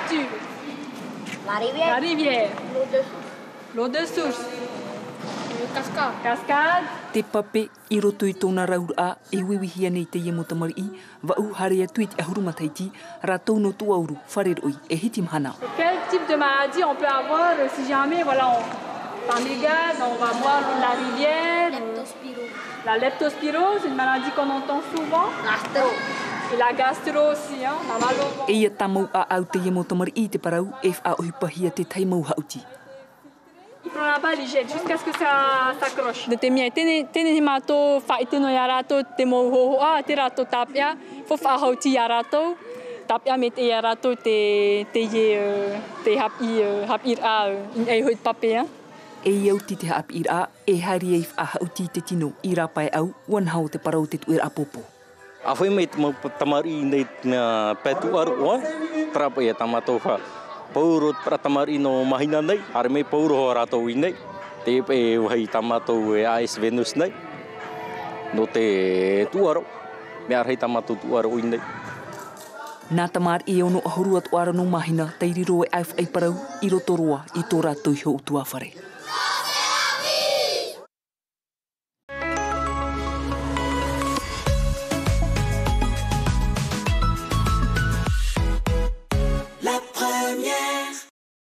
nature. La rivière. La rivière. L'eau de source. L'eau de source. Cascade. Cascade. Te pape I roto I tōna raura e wiwihia nei te iemo tamari I, wa u harea tuit e huruma taiti, rātou no tuauru, whareroi, e hiti mahana. Quel type de maladie on peut avoir si jamais, voilà, par les gaz, on va boire la rivière. La leptospirose, une maladie qu'on entend souvent. Gastro. Et la gastro aussi, hein, la mal au ventre. E ia tamau a au te iemo tamari I te parau, e wha ohipahia te taimau hauti. Il prend la balle, il jette jusqu'à ce que ça s'accroche. De te mia, tēnei mātou whaitino i a rātou, te mou hohoa, te rātou tapia, fo whahauti i a rātou, tapia me te i a rātou te hapi rā, e hoi pape, hein. E iauti te haapi ira, e hari e whahauti te tino, I rapai au, wanhau te parau te tuera apopo. A whai mai tamari nei pētu aru oa, trapa ia tamatou wha. Pauro para tamari no mahina nei, are me pauro ho rātou I nei, te e wahai tamatou e AS Venus nei, no te tuaro, me arhei tamatou tuaro I nei. Nā tamar I ono ahurua tuara no mahina, teiriro e au parau, I roto roa, I tō rātou hou tuawhare.